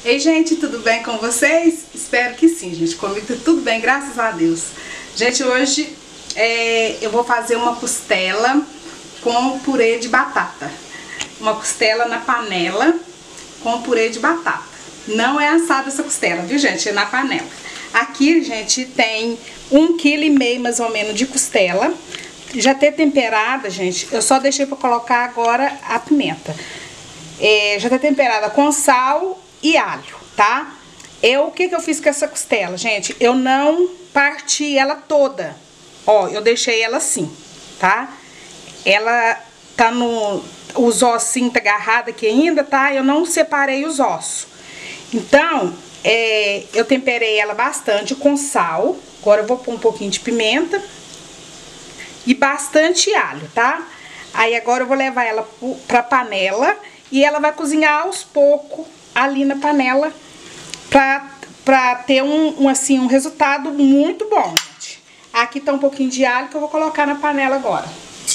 Ei, gente, tudo bem com vocês? Espero que sim, gente. Comigo tá tudo bem, graças a Deus. Gente, hoje eu vou fazer uma costela com purê de batata. Uma costela na panela com purê de batata. Não é assada essa costela, viu, gente? É na panela. Aqui, gente, tem 1,5 kg mais ou menos de costela. Já ter temperada, gente, eu só deixei pra colocar agora a pimenta. Já tá temperada com sal e alho, tá? O que eu fiz com essa costela, gente? Eu não parti ela toda. Ó, eu deixei ela assim, tá? Ela tá no... Os ossinhos tá agarrado aqui ainda, tá? Eu não separei os ossos. Então, eu temperei ela bastante com sal. Agora eu vou pôr um pouquinho de pimenta e bastante alho, tá? Aí agora eu vou levar ela pra panela e ela vai cozinhar aos poucos ali na panela pra ter um resultado muito bom, gente. Aqui tá um pouquinho de alho que eu vou colocar na panela agora.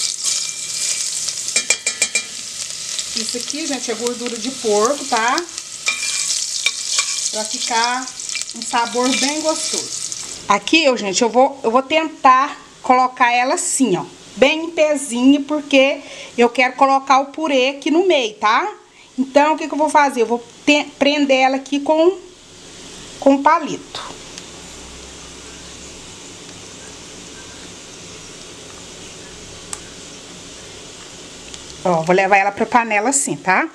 Isso aqui, gente, é gordura de porco, tá? Pra ficar um sabor bem gostoso. Aqui, gente, eu vou tentar colocar ela assim, ó, bem em pezinho, porque eu quero colocar o purê aqui no meio, tá? Então, o que eu vou fazer? Eu vou prender ela aqui com palito. Ó, vou levar ela pra panela assim, tá?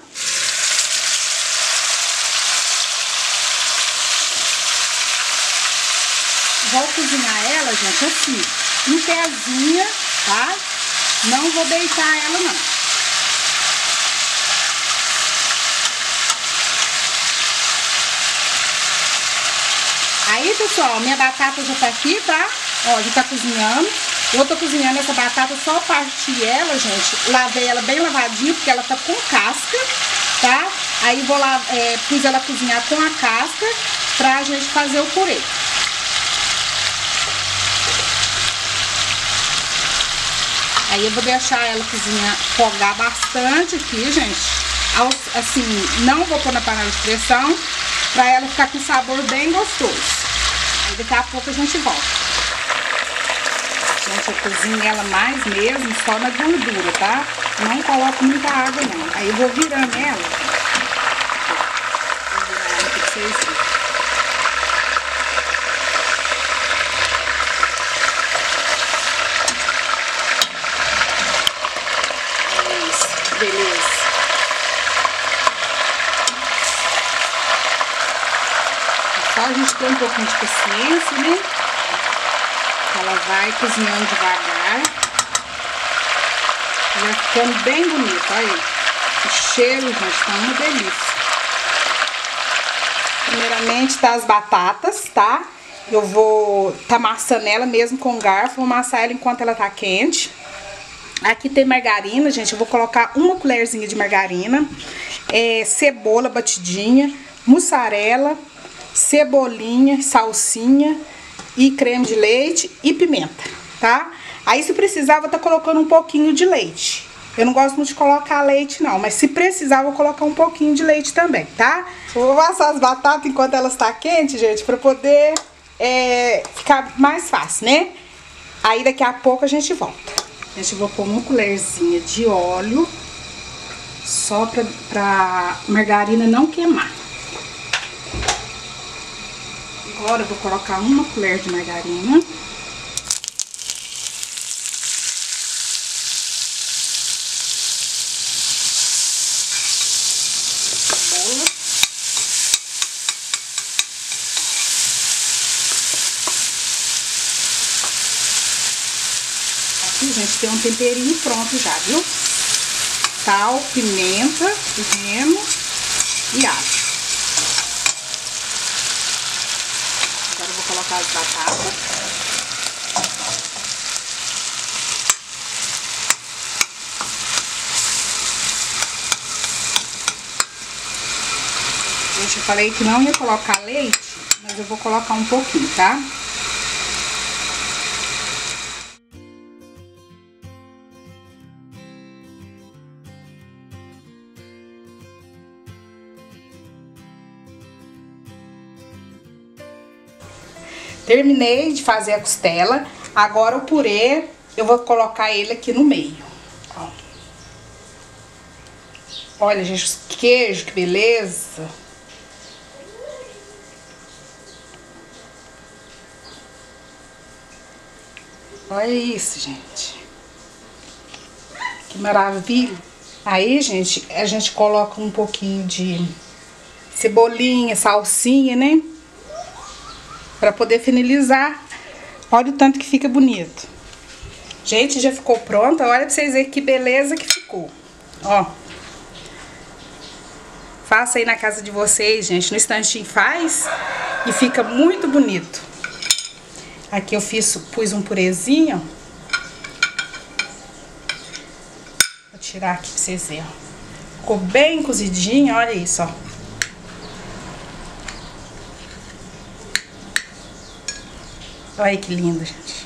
Vou cozinhar ela, gente, assim, em pezinha, tá? Não vou deitar ela, não. Aí, pessoal, minha batata já tá aqui, tá? Ó, já tá cozinhando. Eu tô cozinhando essa batata, só parti ela, gente. Lavei ela bem lavadinha, porque ela tá com casca, tá? Aí vou lá, pus ela cozinhar com a casca pra gente fazer o purê. Aí eu vou deixar ela cozinhar, fogar bastante aqui, gente. Assim, não vou pôr na panela de pressão, pra ela ficar com um sabor bem gostoso. Aí daqui a pouco a gente volta. Gente, eu cozinho ela mais mesmo, só na gordura, tá? Não coloco muita água, não. Aí eu vou virando ela. Vou virar ela pra vocês verem. Beleza. É só a gente ter um pouquinho de paciência, né? Ela vai cozinhando devagar. Vai ficando bem bonito, olha aí. O cheiro, gente, tá uma delícia. Primeiramente tá as batatas, tá? Eu vou amassando ela mesmo com garfo. Vou amassar ela enquanto ela tá quente. Aqui tem margarina, gente, eu vou colocar uma colherzinha de margarina, cebola batidinha, mussarela, cebolinha, salsinha e creme de leite e pimenta, tá? Aí se precisar, vou estar colocando um pouquinho de leite. Eu não gosto muito de colocar leite não, mas se precisar, vou colocar um pouquinho de leite também, tá? Eu vou assar as batatas enquanto elas estão quentes, gente, pra poder ficar mais fácil, né? Aí daqui a pouco a gente volta. Gente, eu vou pôr uma colherzinha de óleo, só pra margarina não queimar. Agora eu vou colocar uma colher de margarina. Cebola. Aqui, gente, tem um temperinho pronto já, viu? Sal, pimenta, remo e alho. Agora eu vou colocar as batatas. Gente, eu falei que não ia colocar leite, mas eu vou colocar um pouquinho, tá? terminei de fazer a costela. Agora o purê, eu vou colocar ele aqui no meio. Ó. Olha, gente, os queijos, que beleza. Olha isso, gente. Que maravilha. Aí, gente, a gente coloca um pouquinho de cebolinha, salsinha, né? Pra poder finalizar. Olha o tanto que fica bonito. Gente, já ficou pronta. Olha pra vocês verem que beleza que ficou. Ó. Faça aí na casa de vocês, gente. No instantinho faz e fica muito bonito. Aqui eu pus um purezinho. Vou tirar aqui pra vocês verem. Ficou bem cozidinho, olha isso, ó. Olha que lindo, gente.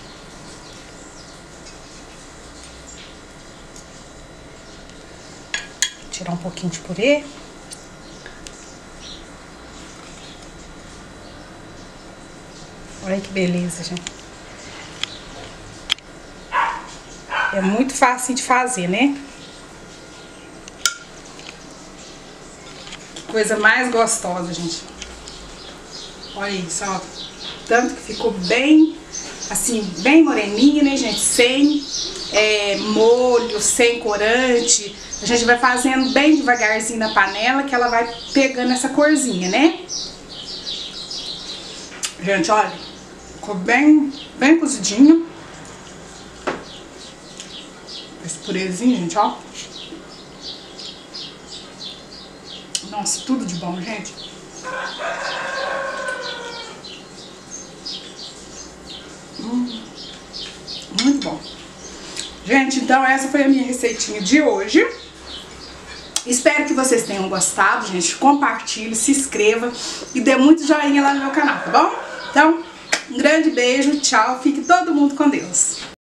Vou tirar um pouquinho de purê. Olha que beleza, gente. É muito fácil de fazer, né? Que coisa mais gostosa, gente. Olha isso, ó. Tanto que ficou bem, assim, bem moreninha, né, gente? Sem molho, sem corante. A gente vai fazendo bem devagarzinho na panela, que ela vai pegando essa corzinha, né? Gente, olha. Ficou bem cozidinho. Esse purezinho, gente, ó. Nossa, tudo de bom, gente. Muito bom. Gente, então essa foi a minha receitinha de hoje. Espero que vocês tenham gostado, gente. Compartilhe, se inscreva e dê muito joinha lá no meu canal, tá bom? Então, um grande beijo, tchau. Fique todo mundo com Deus.